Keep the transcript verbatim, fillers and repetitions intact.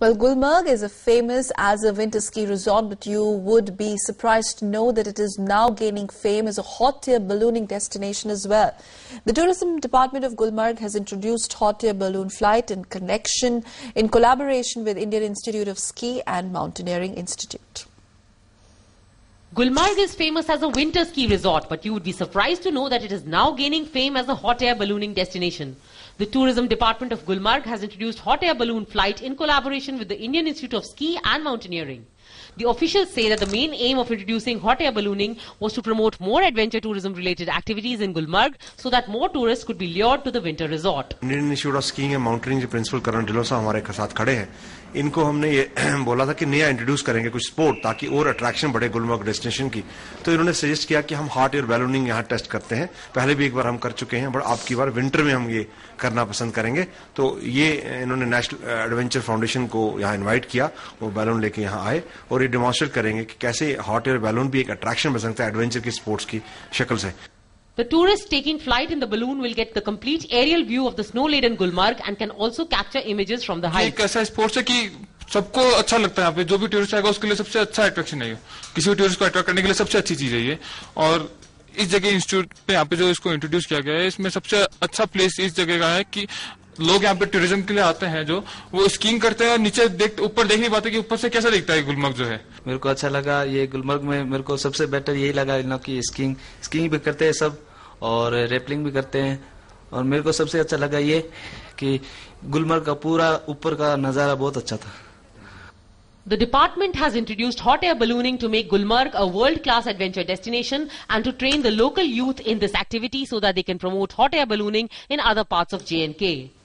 Well, Gulmarg is famous as a winter ski resort, but you would be surprised to know that it is now gaining fame as a hot air ballooning destination as well. The Tourism Department of Gulmarg has introduced hot air balloon flight in connection in collaboration with Indian Institute of Ski and Mountaineering Institute. Gulmarg is famous as a winter ski resort, but you would be surprised to know that it is now gaining fame as a hot air ballooning destination. The Tourism Department of Gulmarg has introduced hot air balloon flight in collaboration with the Indian Institute of Ski and Mountaineering. The officials say that the main aim of introducing hot air ballooning was to promote more adventure tourism related activities in Gulmarg so that more tourists could be lured to the winter resort. Indian Institute of Skiing and Mountaineering के principal Karan ढिलोसा हमारे साथ खड़े हैं. इनको हमने ये बोला था कि नया इंट्रोड्यूस करेंगे कुछ स्पोर्ट ताकि और अट्रैक्शन बढ़े गुलमर्ग डेस्टिनेशन की. तो इन्होंने सजेस्ट किया कि हम हॉट एयर बैलूनिंग यहाँ टेस्ट करते हैं. पहले भी एक बार हम कर चुके हैं, बट अब की बार विंटर में हम ये करना पसंद करेंगे. तो ये इन्होंने नेशनल एडवेंचर फाउंडेशन को यहाँ इन्वाइट किया, वो बैलून लेके यहाँ आए और ये डेमोन्स्ट्रेट करेंगे कि कैसे हॉट एयर बैलून भी एक अट्रैक्शन बन सकता है एडवेंचर की स्पोर्ट्स की शक्ल से. The tourists taking flight in the balloon will get the complete aerial view of the snow-laden Gulmarg and can also capture images from the heights. एक ऐसा स्पोर्ट्स है कि सबको अच्छा लगता है. यहाँ पे जो भी टूरिस्ट आएगा उसके लिए सबसे अच्छा अट्रैक्शन है. किसी भी टूरिस्ट को अट्रैक्ट करने के लिए सबसे अच्छी चीज है ये. और इस जगह इंस्टीट्यूट पे यहाँ पे जो इसको इंट्रोड्यूस किया गया है, इसमें सबसे अच्छा प्लेस इस जगह का है कि लोग यहाँ पे टूरिज्म के लिए आते हैं, जो वो स्कीइंग करते हैं और नीचे देख ऊपर देख नहीं पाते कि ऊपर से कैसा दिखता है गुलमर्ग जो है. मेरे को अच्छा लगा ये गुलमर्ग में. मेरे को सबसे बेटर यही लगा इन लोग की स्कीइंग स्कीइंग भी करते हैं सब और रेपलिंग भी करते हैं. और मेरे को सबसे अच्छा लगा ये कि गुलमर्ग का पूरा ऊपर का नजारा बहुत अच्छा था. The department has introduced hot air ballooning to make Gulmarg a world-class adventure destination and to train the local youth in this activity so that they can promote hot air ballooning in other parts of J and K.